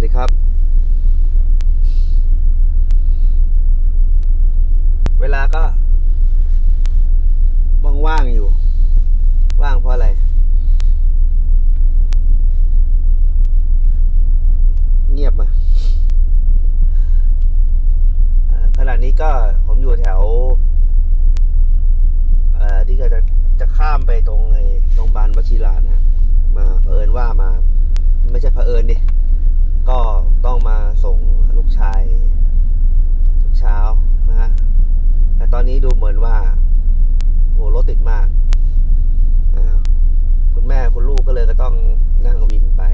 ดีครับเวลาก็ว่างๆอยู่ว่างเพราะอะไรเงียบมาขณะนี้ก็ผมอยู่แถวที่จะข้ามไปตรงโรงพยาบาลวชิรานะมาเผอิญว่ามาไม่ใช่เผอิญดิก็ต้องมาส่งลูกชายทุกเช้านะฮะแต่ตอนนี้ดูเหมือนว่าโหรถติดมากคุณแม่คุณลูกก็เลยก็ต้องนั่งวินไป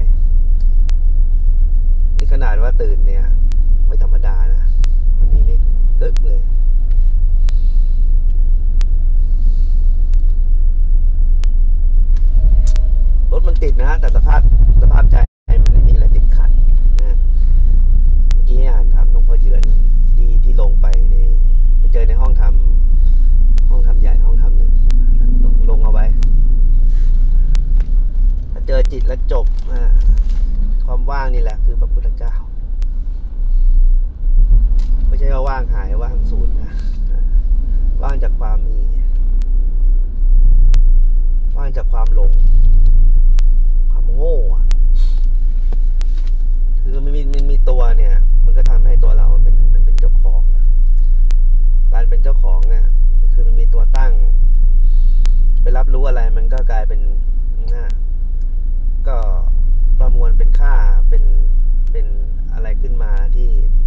นี่ขนาดว่าตื่นเนี่ยไม่ธรรมดานะวันนี้นี่กึกเลยรถมันติดนะฮะแต่สภาพใจมันไม่มีอะไรติดขัดนะเมื่อกี้อ่านทำหลวงพ่อเยือนที่ลงไปไปเจอในห้องทำใหญ่ห้องทำหนึ่งลงเอาไว้ถ้าเจอจิตแล้วจบความว่างนี่แหละคือพระพุทธเจ้าไม่ใช่ว่าว่างหายว่างศูนย์นะว่างจากความมีว่างจากความหลงความโง่คือมันมีตัวเนี่ยมันก็ทำให้ตัวเราเป็นเจ้าของการเป็นเจ้าของเนี่ยคือมันมีตัวตั้งไปรับรู้อะไรมันก็กลายเป็นก็ประมวลเป็นค่าเป็นอะไรขึ้นมาที่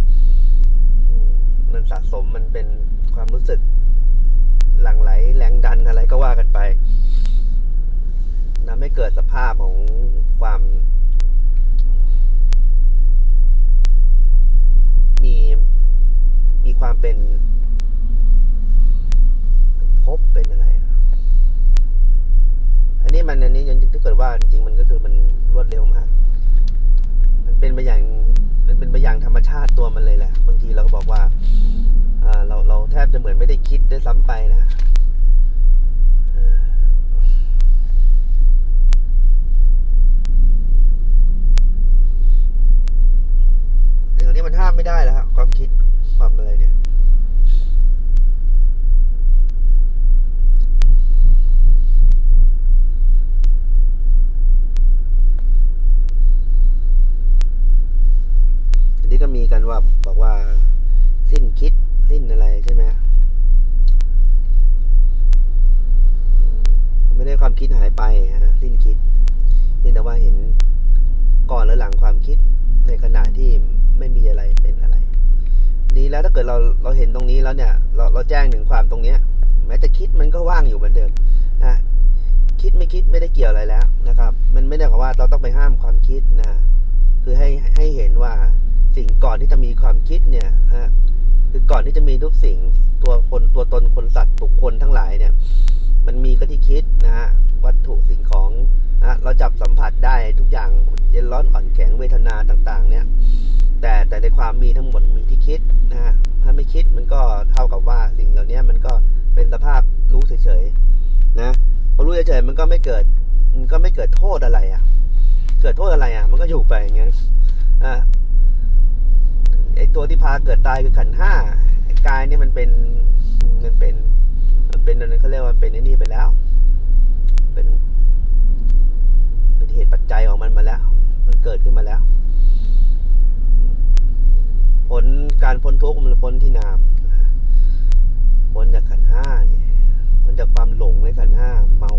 มันสะสมมันเป็นความรู้สึกหลั่งไหลแรงดันอะไรก็ว่ากันไปทำให้เกิดสภาพของความมีความเป็นภพเป็นอะไรอันนี้ถ้าเกิดว่าจริงๆมันก็คือมันรวดเร็วมากมันเป็นไปอย่างธรรมชาติตัวมันเลยแหละบางทีเราก็บอกว่าเราแทบจะเหมือนไม่ได้คิดด้วยซ้ำไปนะอย่างนี้มันห้ามไม่ได้แล้วครับความคิดความอะไรเนี่ยอันนี้ก็มีกันว่าบอกว่าสิ้นคิดสิ้นอะไรใช่ไหมไม่ได้ความคิดหายไปนะสิ้นคิดนี่แต่ว่าเห็นก่อนและหลังความคิดในขณะที่ไม่มีอะไรเป็นอะไรนี้แล้วถ้าเกิดเราเห็นตรงนี้แล้วเนี่ยเราแจ้งถึงความตรงเนี้ยแม้จะคิดมันก็ว่างอยู่เหมือนเดิมนะคิดไม่คิดไม่ได้เกี่ยวอะไรแล้วนะครับมันไม่ได้บอกว่าเราต้องไปห้ามความคิดนะคือให้เห็นว่าสิ่งก่อนที่จะมีความคิดเนี่ยคือก่อนที่จะมีทุกสิ่งตัวตนคนสัตว์บุคคลทั้งหลายเนี่ยมันมีก็ที่คิดนะฮะวัตถุสิ่งของนะเราจับสัมผัสได้ทุกอย่างเย็นร้อนอ่อนแข็งเวทนาต่างๆเนี่ยแต่ในความมีทั้งหมดมีที่คิดนะฮะถ้าไม่คิดมันก็เท่ากับว่าสิ่งเหล่านี้มันก็เป็นสภาพรู้เฉยๆนะพอรู้เฉยๆมันก็ไม่เกิดโทษอะไรเกิดโทษอะไรมันก็อยู่ไปอย่างงั้นไอตัวที่พาเกิดตายคือขันธ์ห้ากายนี่มันเป็นเขาเรียกว่าเป็นนี่ไปแล้วเป็นเหตุปัจจัยของมันมาแล้วมันเกิดขึ้นมาแล้วผลการพ้นทุกข์มันพ้นที่นามพ้นจากขันธ์ห้านี่พ้นจากความหลงในขันธ์ห้าเมา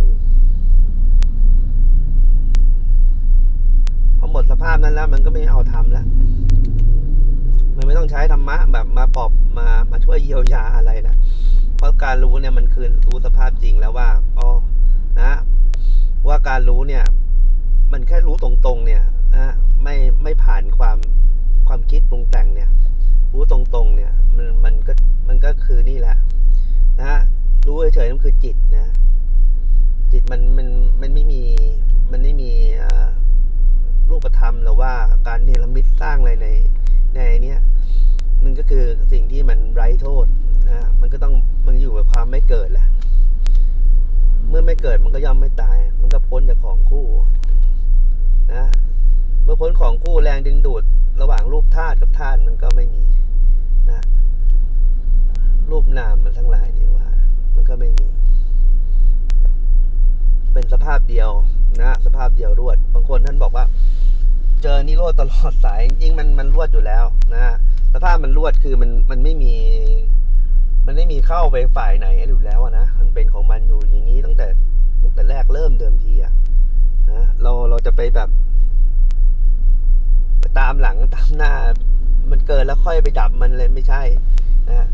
พอหมดสภาพนั้นแล้วมันก็ไม่เอาทำแล้วมันไม่ต้องใช้ธรรมะแบบมาปลอบมาช่วยเยียวยาอะไรนะเพราะการรู้เนี่ยมันคือรู้สภาพจริงแล้วว่านะว่าการรู้เนี่ยมันแค่รู้ตรงๆเนี่ยนะไม่ผ่านความคิดปรุงแต่งเนี่ยรู้ตรงๆเนี่ยมันก็คือนี่แหละนะรู้เฉยๆนั่นคือจิตนะจิตมันไม่มีรูปธรรมหรือว่าการเนรมิตสร้างอะไรในเนี้ยมันก็คือสิ่งที่มันไร้โทษนะมันก็ต้องมันอยู่กับความไม่เกิดแหละเมื่อไม่เกิดมันก็ย่อมไม่ตายมันก็พ้นจากของคู่นะเมื่อพ้นของคู่แรงดึงดูดระท่านบอกว่าเจอนิโรธตลอดสายจริงๆมันรวดอยู่แล้วนะฮะสภาพมันรวดคือมันไม่มีเข้าไปฝ่ายไหนอยู่แล้วนะมันเป็นของมันอยู่อย่างนี้ตั้งแต่แรกเริ่มเดิมทีอะนะเราจะไปแบบตามหลังตามหน้ามันเกินแล้วค่อยไปดับมันเลยไม่ใช่นะ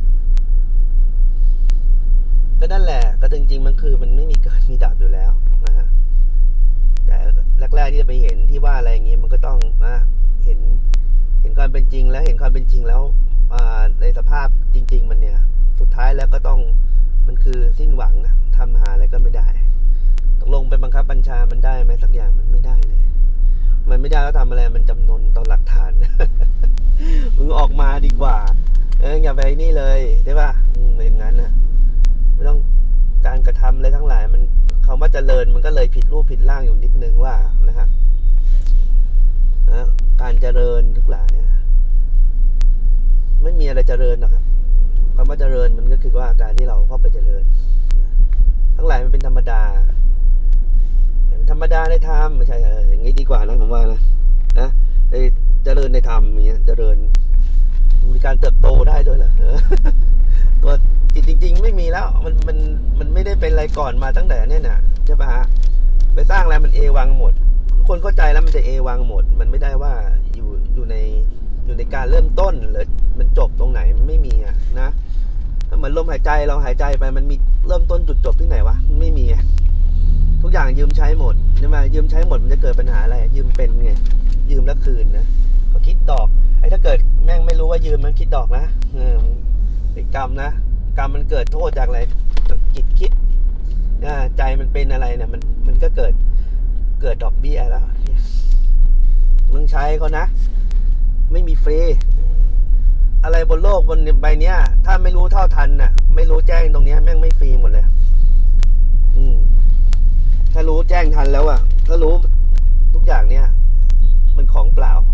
ก็นั่นแหละก็จริงๆมันคือมันไม่มีเกิดมีดับอยู่แล้วนะฮะแต่แรกๆที่จะไปเห็นที่ว่าอะไรอย่างนี้มันก็ต้องเห็นความเป็นจริงแล้วเห็นความเป็นจริงแล้วในสภาพจริงๆมันเนี่ยสุดท้ายแล้วก็ต้องมันคือสิ้นหวังนะทำหาอะไรก็ไม่ได้ตกลงไปบังคับบัญชามันได้ไหมสักอย่างมันไม่ได้เลยมันไม่ได้แล้วทำอะไรมันจำนนต่อหลักฐาน มึงออกมาดีกว่าอย่าไปนี่เลยได้ป่ะอย่างนั้นนะไม่ต้องการกระทำอะไรทั้งหลายมันคำว่าเจริญมันก็เลยผิดรูปผิดร่างอยู่นิดนึงว่านะฮะการเจริญทุกหลายไม่มีอะไรเจริญหรอกครับคำว่าเจริญมันก็คือว่าการที่เราเข้าไปเจริญทั้งหลายมันเป็นธรรมดาในธรรมไม่ใช่อย่างนี้ดีกว่านะผมว่านะเจริญในธรรมอย่างเงี้ยเจริญมีการเติบโตได้ด้วยเหรอตัวจิตจริงๆไม่มีแล้วมันไม่ได้เป็นอะไรก่อนมาตั้งแต่เนี่ยนะใช่ปะฮะไปสร้างอะไรมันเอวังหมดทุกคนเข้าใจแล้วมันจะเอวังหมดมันไม่ได้ว่าอยู่ในการเริ่มต้นหรือมันจบตรงไหนมันไม่มีนะเหมือนลมหายใจเราหายใจไปมันมีเริ่มต้นจุดจบที่ไหนวะไม่มีทุกอย่างยืมใช้หมดใช่ไหมยืมใช้หมดมันจะเกิดปัญหาอะไรยืมเป็นไงยืมแล้วคืนนะก็คิดดอกถ้าเกิดแม่งไม่รู้ว่ายืมมันคิดดอกนะเป็นกรรมนะกรรมมันเกิดโทษจากอะไรจิตคิดใจมันเป็นอะไรเนี่ยมันก็เกิดดอกเบี้ยแล้วมึงใช้เขานะไม่มีฟรีอะไรบนโลกบนใบเนี้ยถ้าไม่รู้เท่าทันน่ะไม่รู้แจ้งตรงนี้แม่งไม่ฟรีหมดเลยถ้ารู้แจ้งทันแล้วถ้ารู้ทุกอย่างเนี้ยมันของเปล่า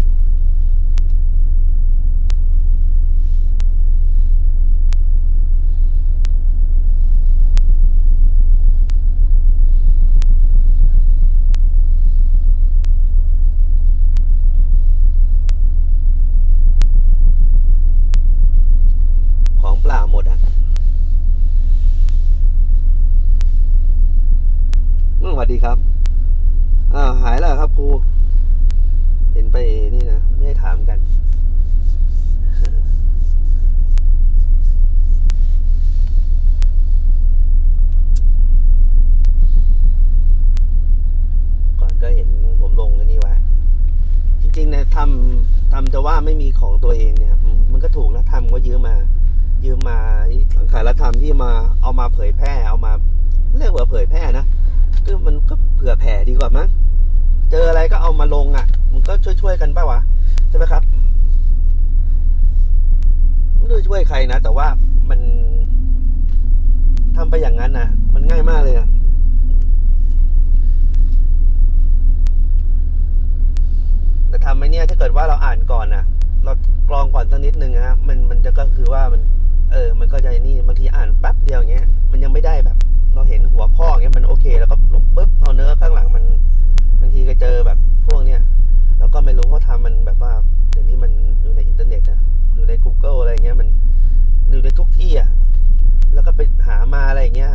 ของเปล่าหมดสวัสดีครับหายแล้วครับครูเห็นไปนี่นะไม่ได้ถามกันก่อนก็เห็นผมลงนี่ไว้จริงๆเนี่ยทำจะว่าไม่มีของตัวเองเนี่ยมันก็ถูกนะทำก็ยืมมาสังขารธรรมที่มาเอามาเผยแพร่เอามาเรียกว่าเผยแพร่นะคือมันก็เผื่อแผ่ดีกว่ามั้งเจออะไรก็เอามาลงมันก็ช่วยกันป่ะวะใช่ไหมครับไม่รู้ช่วยใครนะแต่ว่ามันทำไปอย่างนั้นมันง่ายมากเลยแต่ทำไอ้เนี่ยถ้าเกิดว่าเราอ่านก่อนเรากรองก่อนสักนิดนึงมันจะก็คือว่ามันก็จะนี่บางทีอ่านแป๊บเดียวอย่างเงี้ยมันยังไม่ได้แบบเราเห็นหัวข้ออย่างเงี้ยมันโอเคแล้วก็ลงปุ๊บพอเนื้อข้างหลังมันบางทีก็เจอแบบพวกเนี้ยแล้วก็ไม่รู้เขาทำมันแบบว่าเดี๋ยวนี้มันอยู่ในอินเทอร์เน็ตอยู่ใน Google อะไรเงี้ยมันอยู่ในทุกที่แล้วก็ไปหามาอะไรอย่างเงี้ย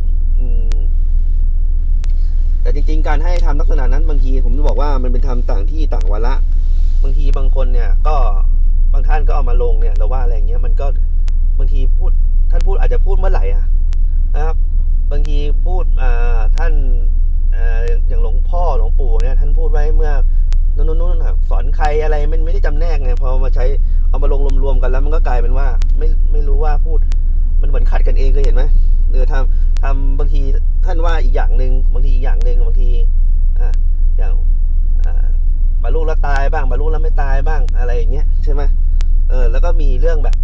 แต่จริงๆการให้ทำลักษณะนั้นบางทีผมจะบอกว่ามันเป็นทำต่างที่ต่างวาระบางทีบางคนเนี่ยก็บางท่านก็เอามาลงเนี่ยเราว่าอะไรเงี้ยมันก็บางทีท่านพูดอาจจะพูดเมื่อไหร่นะครับบางทีพูดท่านอย่างหลวงพ่อหลวงปู่เนี่ยท่านพูดไว้เมื่อนู้นสอนใครอะไรมันไม่ได้จำแนกไงพอมาใช้เอามาลงรวมๆกันแล้วมันก็กลายเป็นว่าไม่รู้ว่าพูดมันเหมือนขัดกันเองเคยเห็นไหมทำบางทีท่านว่าอีกอย่างหนึ่งบางทีอีกอย่างหนึ่งบางทีอย่างบรรลุแล้วตายบ้างบรรลุแล้วไม่ตายบ้างอะไรอย่างเงี้ยใช่ไหมแล้วก็มีเรื่องแบบ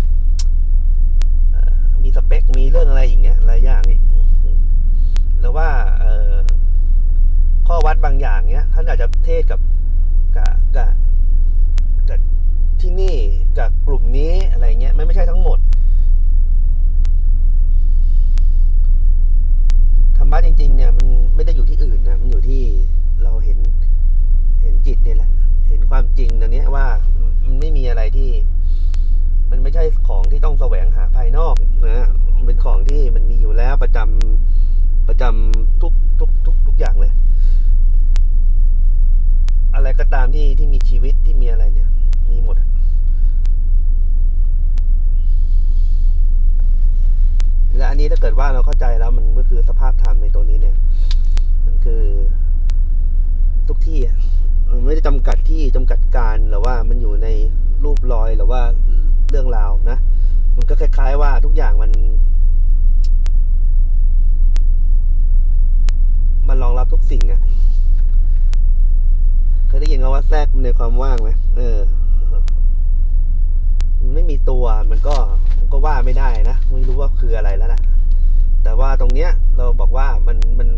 มีสเปคมีเรื่องอะไรอย่างเงี้ยหลายอย่างอีกแล้วว่าข้อวัดบางอย่างเนี้ยท่านอาจจะเทศกับที่นี่กับกลุ่มนี้อะไรเงี้ยไม่ใช่ทั้งหมดธรรมะจริงๆเนี่ยมันไม่ได้อยู่ที่อื่นนะมันอยู่ที่เราเห็นสภาพธรรมในตัวนี้เนี่ยมันคือทุกที่มันไม่ได้จำกัดที่จำกัดการหรือว่ามันอยู่ในรูปรอยหรือว่าเรื่องราวนะมันก็คล้ายๆว่าทุกอย่างมันรองรับทุกสิ่งอะเคยได้ยินว่าแทรกในความว่างไหมมันไม่มีตัวมันก็ว่าไม่ได้นะไม่รู้ว่าคืออะไรแล้วแหละแต่ว่าตรงเนี้ยเราบอกว่ามัน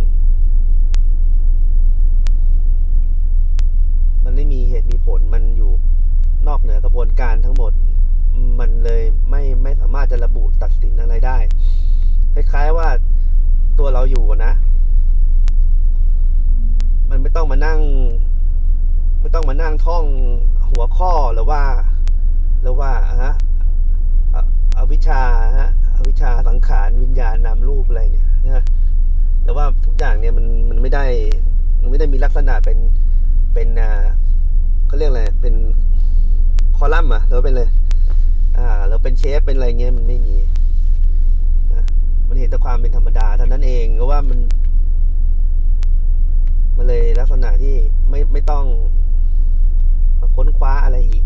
ไม่มีเหตุมีผลมันอยู่นอกเหนือกระบวนการทั้งหมดมันเลยไม่สามารถจะระบุตัดสินอะไรได้คล้ายๆว่าตัวเราอยู่นะมันไม่ต้องมานั่งท่องหัวข้อหรือว่าอวิชชาอวิชชาสังขารวิญญาณนามรูปอะไรเนี่ยนะแต่ว่าทุกอย่างเนี่ยมันไม่ได้มีลักษณะเป็นเขาเรียกอะไรเป็นคอลัมน์หรือเป็นเลยเราเป็นเชฟเป็นอะไรเงี้ยมันไม่มีมันเห็นแต่ความเป็นธรรมดาเท่านั้นเองก็ว่ามันเลยลักษณะที่ไม่ต้องมาค้นคว้าอะไรอีก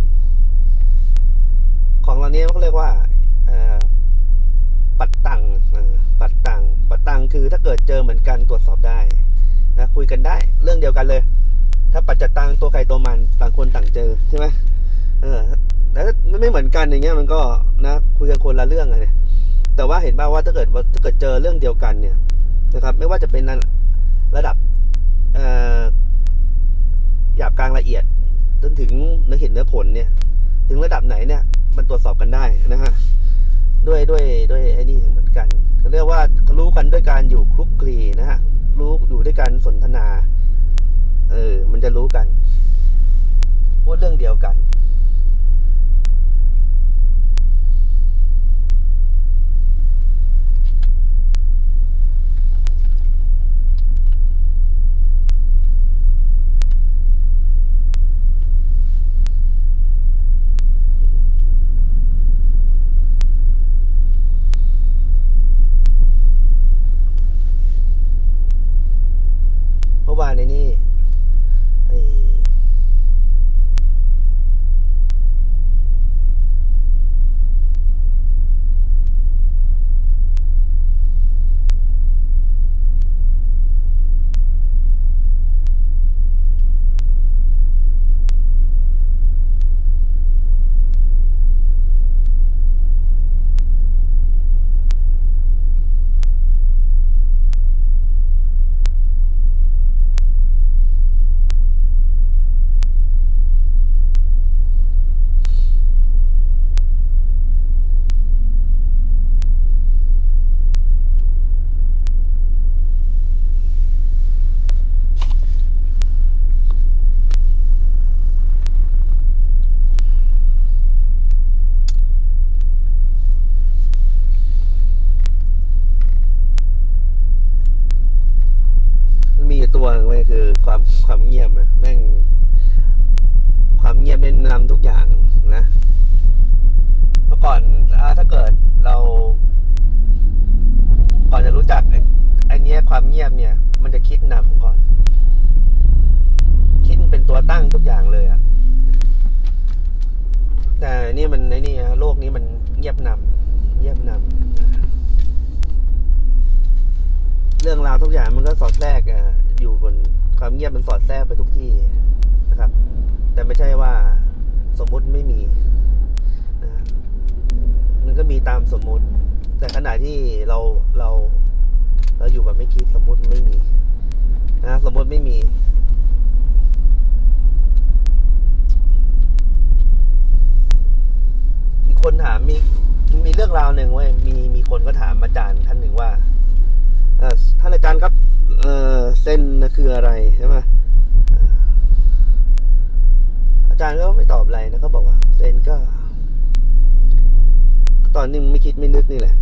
ของเราเนี้ยเขาเรียกว่าปัดตังคือถ้าเกิดเจอเหมือนกันตรวจสอบได้นะคุยกันได้เรื่องเดียวกันเลยถ้าปัจจตังตัวใครตัวมันต่างคนต่างเจอใช่ไหมแล้วไม่เหมือนกันอย่างเงี้ยมันก็นะคุยกันคนละเรื่องเนี่ยแต่ว่าเห็นบ้างว่าถ้าเกิดเจอเรื่องเดียวกันเนี่ยนะครับไม่ว่าจะเป็นระดับหยาบกลางละเอียดจนถึงเนื้อเห็นเนื้อผลเนี่ยถึงระดับไหนเนี่ยมันตรวจสอบกันได้นะฮะด้วยไอ้นี่เหมือนกันเขาเรียกว่ารู้กันด้วยการอยู่คลุกคลีนะฮะรู้อยู่ด้วยการสนทนามันจะรู้กันพูดเรื่องเดียวกันเมื่อวานในนี่มีตัวนึงเลยคือความเงียบแม่งความเงียบแนะนำทุกอย่างนะเมื่อก่อนถ้าเกิดเราก่อนจะรู้จักไอ้นี้ความเงียบเนี่ยมันจะคิดนำก่อนคิดเป็นตัวตั้งทุกอย่างเลยแต่นี่มันโลกนี้มันเงียบนำเรื่องราวทุกอย่างมันก็สอดแทรกอยู่บนความเงียบมันสอดแทรกไปทุกที่นะครับแต่ไม่ใช่ว่าสมมุติไม่มีมันก็มีตามสมมุติแต่ขณะที่เราอยู่แบบไม่คิดสมมุติไม่มีนะสมมุติไม่มีคนถามมีเรื่องราวหนึ่งเว้ยมีคนก็ถามอาจารย์ท่านหนึ่งว่าท่านอาจารย์ครับเซนคืออะไรใช่ไหมอาจารย์ก็ไม่ตอบอะไรนะเขาบอกว่าเซนก็ตอนนี้ไม่คิดไม่นึกนี่แหละ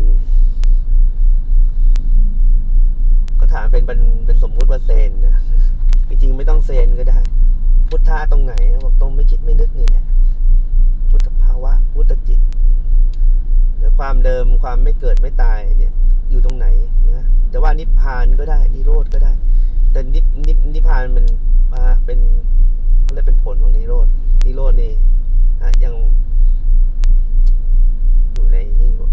ก็ถามเป็นสมมุติว่าเซนนะจริงๆไม่ต้องเซนก็ได้พุทธะตรงไหนบอกตรงไม่คิดไม่นึกนี่แหละพุทธภาวะพุทธจิตหรือความเดิมความไม่เกิดไม่ตายเนี่ยอยู่ตรงไหนนะจะว่านิพพานก็ได้นิโรธก็ได้ แต่นิพพานมันมาเป็นเขาเรียกเป็นผลของนิโรธนี่ยังอยู่ในนี่อยู่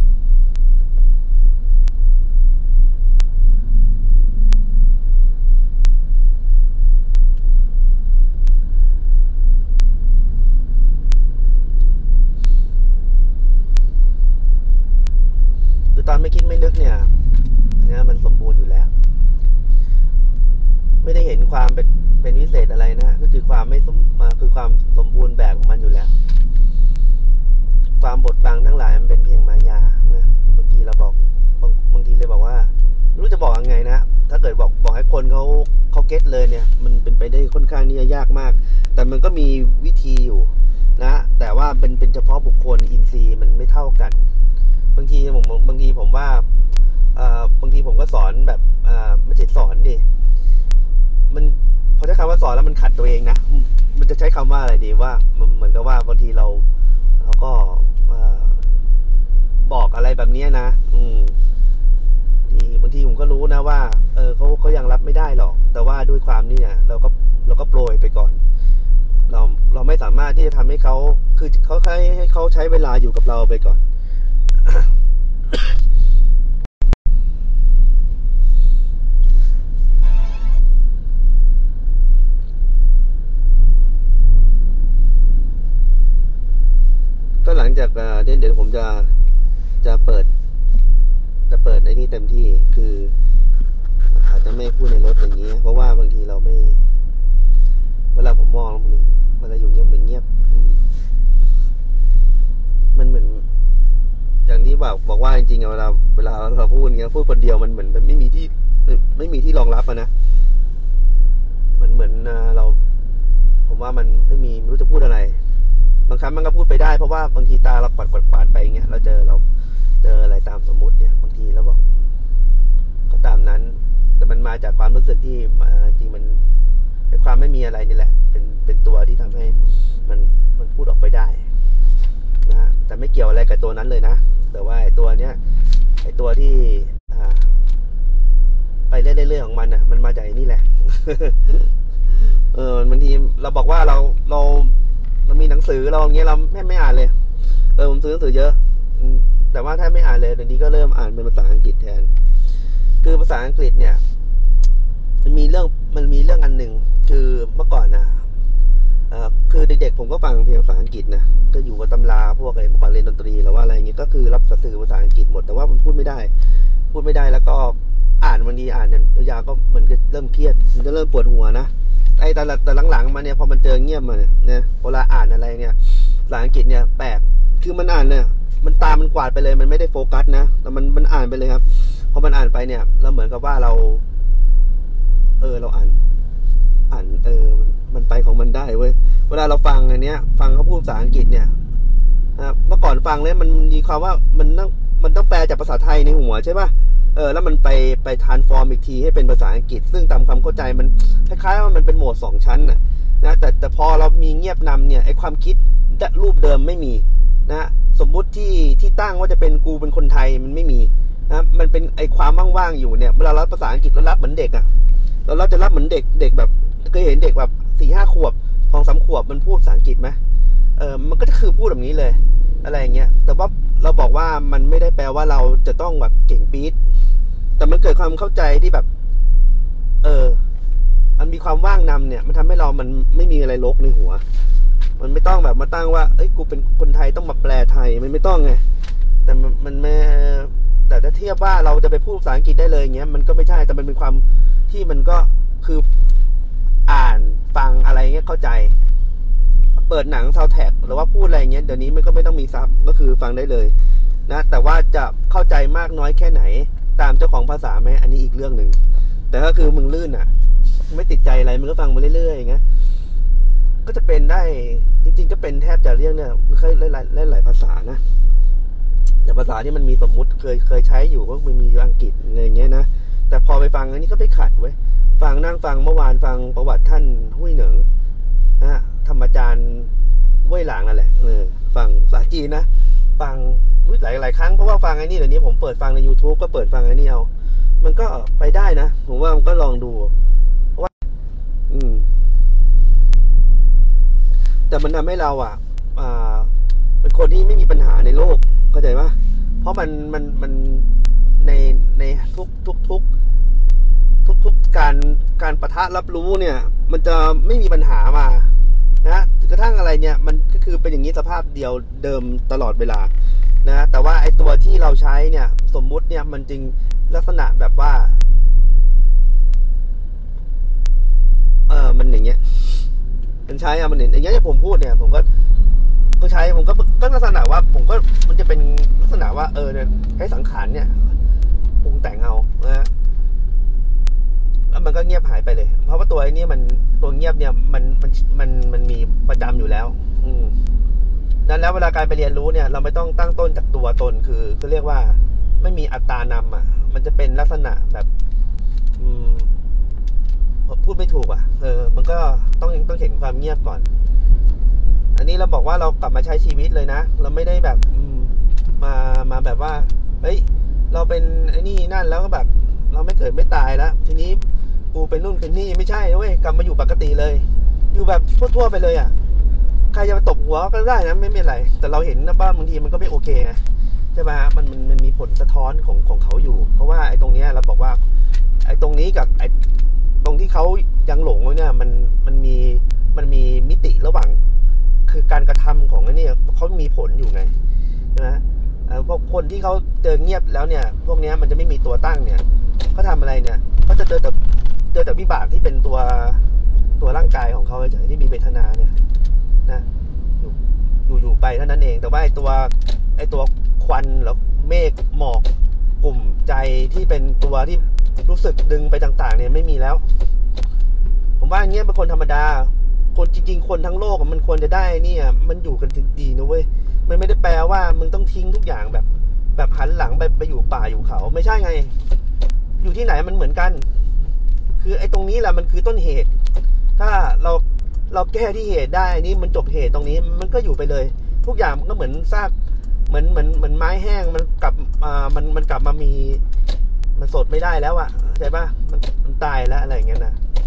คือตอนไม่คิดไม่นึกเนี่ยมันสมบูรณ์อยู่แล้วไม่ได้เห็นความเป็นวิเศษอะไรนะก็คือความไม่คือความสมบูรณ์แบบของมันอยู่แล้วความบดบังทั้งหลายมันเป็นเพียงมายานะบางทีเราบอกบางทีเลยบอกว่าไม่รู้จะบอกยังไงนะถ้าเกิดบอกให้คนเขาเก็ตเลยเนี่ยมันเป็นไปได้ค่อนข้างนี่ยากมากแต่มันก็มีวิธีอยู่นะแต่ว่าเป็นเฉพาะบุคคลอินทรีย์มันไม่เท่ากันบางทีผมว่าบางทีผมก็สอนแบบไม่ใช่สอนดิมันพอใช้คำว่าสอนแล้วมันขัดตัวเองนะมันจะใช้คำว่าอะไรดีว่ามันเหมือนกับว่าบางทีเราก็บอกอะไรแบบนี้นะบางทีผมก็รู้นะว่าเขายังรับไม่ได้หรอกแต่ว่าด้วยความนี่เนี่ยเราก็โปรยไปก่อนเราไม่สามารถที่จะทำให้เขาคือเขาให้เขาใช้เวลาอยู่กับเราไปก่อน ก็หลังจากเดี๋ยวผมจะเปิดไอ้นี่เต็มที่คืออาจจะไม่พูดในรถอย่างนี้เพราะว่าบางทีเราไม่เวลาผมมองมันจะอยู่เงียบมันเงียบมันเหมือนอย่างที่บอกว่าจริงๆเวลาเราพูดอย่างเงี้ยพูดคนเดียวมันเหมือนไม่มีที่รองรับนะเหมือนผมว่ามันไม่รู้จะพูดอะไรบางครั้งมันก็พูดไปได้เพราะว่าบางทีตาเราปัดไปอย่างเงี้ยเราเจออะไรตามสมมุติเนี่ยบางทีแล้วบอกก็ตามนั้นแต่มันมาจากความรู้สึกที่จริงมันเป็นความไม่มีอะไรนี่แหละเป็นตัวที่ทำให้มันพูดออกไปได้นะแต่ไม่เกี่ยวอะไรกับตัวนั้นเลยนะแต่ว่าไอ้ตัวเนี้ยไอ้ตัวที่ไปเรื่อยๆของมันน่ะมันมาจากนี่แหละ บางทีเราบอกว่าเรามีหนังสือเราอย่างเงี้ยเราไม่อ่านเลยผมซื้อหนังสือเยอะแต่ว่าถ้าไม่อ่านเลยเดี๋ยวนี้ก็เริ่มอ่านเป็นภาษาอังกฤษแทนคือภาษาอังกฤษเนี่ยมันมีเรื่องอันหนึ่งคือเมื่อก่อนนะคือเด็กๆผมก็ฟังเพลงภาษาอังกฤษนะก็อยู่กับตำราพวกอะไรเมื่อก่อนเรียนดนตรีหรือว่าอะไรเงี้ยก็คือรับสื่อภาษาอังกฤษหมดแต่ว่ามันพูดไม่ได้แล้วก็อ่านบางทีอ่านเนี่ยยาวก็เหมือนเริ่มเครียดมันจะเริ่มปวดหัวนะแต่หลังๆมาเนี่ยพอมันเจอเงียบมาเนี่ยเวลาอ่านอะไรเนี่ยภาษาอังกฤษเนี่ยแปลกคือมันอ่านเนี่ยมันตามมันกวาดไปเลยมันไม่ได้โฟกัสนะแต่มันอ่านไปเลยครับพอมันอ่านไปเนี่ยเราเหมือนกับว่าเราอ่านมันไปของมันได้เว้ยเวลาเราฟังอันเนี้ยฟังเขาพูดภาษาอังกฤษเนี่ยเมื่อก่อนฟังเลยมันมีความว่ามันต้องแปลจากภาษาไทยในหัวใช่ป่ะแล้วมันไปทรานส์ฟอร์มอีกทีให้เป็นภาษาอังกฤษซึ่งตามความเข้าใจมันคล้ายๆว่ามันเป็นโหมด2ชั้นนะแต่พอเรามีเงียบนำเนี่ยไอความคิดรูปเดิมไม่มีนะสมมุติที่ตั้งว่าจะเป็นกูเป็นคนไทยมันไม่มีนะมันเป็นไอความว่างๆอยู่เนี่ยเวลาเราภาษาอังกฤษเรารับเหมือนเด็กเราจะรับเหมือนเด็กแบบเคยเห็นเด็กแบบ4-5 ขวบ2-3 ขวบมันพูดภาษาอังกฤษไหมมันก็คือพูดแบบนี้เลยอะไรอย่างเงี้ยแต่ว่าเราบอกว่ามันไม่ได้แปลว่าเราจะต้องแบบเก่งปี๊ดแต่มันเกิดความเข้าใจที่แบบมันมีความว่างนำเนี่ยมันทำให้มันไม่มีอะไรรกในหัวมันไม่ต้องแบบมาตั้งว่ากูเป็นคนไทยต้องมาแปลไทยมันไม่ต้องไงแต่มันไม่แต่ถ้าเทียบว่าเราจะไปพูดภาษาอังกฤษได้เลยอย่างเงี้ยมันก็ไม่ใช่แต่มันเป็นความที่มันก็คืออ่านฟังอะไรเงี้ยเข้าใจเปิดหนังซาวด์แทร็กหรือว่าพูดอะไรเงี้ยเดี๋ยวนี้มันก็ไม่ต้องมีซับก็คือฟังได้เลยนะแต่ว่าจะเข้าใจมากน้อยแค่ไหนตามเจ้าของภาษาไหมอันนี้อีกเรื่องหนึ่งแต่ก็คือมึงลื่นไม่ติดใจอะไรมึงก็ฟังมาเรื่อยๆอย่างเงี้ยก็จะเป็นได้จริงๆก็เป็นแทบจะเรียกเนี่ยเคยเล่นหลายภาษานะแต่ภาษาที่มันมีสมมุติเคยใช้อยู่ก็มันมีอังกฤษอะไรอย่างเงี้ยนะแต่พอไปฟังอันนี้ก็ไม่ขัดเว้ยนั่งฟังเมื่อวานฟังประวัติท่านหุ้ยเหนิงนะธรรมจารย์เว่ยหลางนั่นแหละฟังภาษาจีนนะฟังหลายครั้งเพราะว่าฟังไอ้นี่เดี๋ยวนี้ผมเปิดฟังใน YouTube ก็เปิดฟังไอ้นี่เอามันก็ไปได้นะผมว่ามันก็ลองดูเพราะว่าอืมแต่มันทำให้เราอ่าเป็นคนที่ไม่มีปัญหาในโลกเข้าใจปะเพราะมันในในทุกการปะทะรับรู้เนี่ย มันจะไม่มีปัญหามานะกระทั่งอะไรเนี่ยมันก็คือเป็นอย่างนี้สภาพเดียวเดิมตลอดเวลานะแต่ว่าไอ้ตัวที่เราใช้เนี่ยสมมุติเนี่ยมันจึงลักษณะแบบว่ามันอย่างเงี้ยมันใช้มันอย่างเงี้ยที่ผมพูดเนี่ยผมก็ใช้ผมก็ลักษณะว่าผมก็มันจะเป็นลักษณะว่าเนี่ยใช้สังขารเนี่ยปรุงแต่งเอานะแล้วมันก็เงียบหายไปเลยเพราะว่าตัวไอ้นี่มันตัวเงียบเนี่ยมันมีประจำอยู่แล้วนั้นแล้วเวลาการไปเรียนรู้เนี่ยเราไม่ต้องตั้งต้นจากตัวตนคือเขาเรียกว่าไม่มีอัตตานำมันจะเป็นลักษณะแบบพูดไม่ถูกมันก็ต้องเห็นความเงียบก่อนอันนี้เราบอกว่าเรากลับมาใช้ชีวิตเลยนะเราไม่ได้แบบมาแบบว่าเฮ้ยเราเป็นไอ้นี่นั่นแล้วก็แบบเราไม่เกิดไม่ตายแล้วทีนี้กูเป็นนู่นเป็นนี่ไม่ใช่นะเว้ยกลับมาอยู่ปกติเลยอยู่แบบทั่วๆไปเลยใครจะมาตบหัวก็ได้นะไม่เป็นไรแต่เราเห็นนะว่าบางทีมันก็ไม่โอเคไงใช่ไหมฮะมันมีผลสะท้อนของเขาอยู่เพราะว่าไอ้ตรงนี้เราบอกว่าไอ้ตรงนี้กับไอ้ตรงที่เขายังหลงไว้เนี่ยมันมีมิติระหว่างคือการกระทำของไอ้นี่เขามีผลอยู่ไงใช่ไหมพวกคนที่เขาเจอเงียบแล้วเนี่ยพวกนี้มันจะไม่มีตัวตั้งเนี่ยเขาทำอะไรเนี่ยเขาจะเจอแต่วิบากที่เป็นตัวร่างกายของเขาเฉยที่มีเวทนาเนี่ยนะอยู่ไปเท่านั้นเองแต่ว่าไอ้ตัวควันหรือเมฆหมอกกลุ่มใจที่เป็นตัวที่รู้สึกดึงไปต่างๆเนี่ยไม่มีแล้วผมว่าอย่างเงี้ยเป็นคนธรรมดาคนจริงๆคนทั้งโลกมันควรจะได้เนี่ยมันอยู่กันดีนะเว้ยมันไม่ได้แปลว่ามึงต้องทิ้งทุกอย่างแบบหันหลังไปอยู่ป่าอยู่เขาไม่ใช่ไงอยู่ที่ไหนมันเหมือนกันคือไอ้ตรงนี้แหละมันคือต้นเหตุถ้าเราแก้ที่เหตุได้นี่มันจบเหตุตรงนี้มันก็อยู่ไปเลยทุกอย่างมันก็เหมือนซากเหมือนไม้แห้งมันกลับมันกลับมามีมันสดไม่ได้แล้วใช่ป่ะมันตายแล้วอะไรอย่างเงี้ยนะ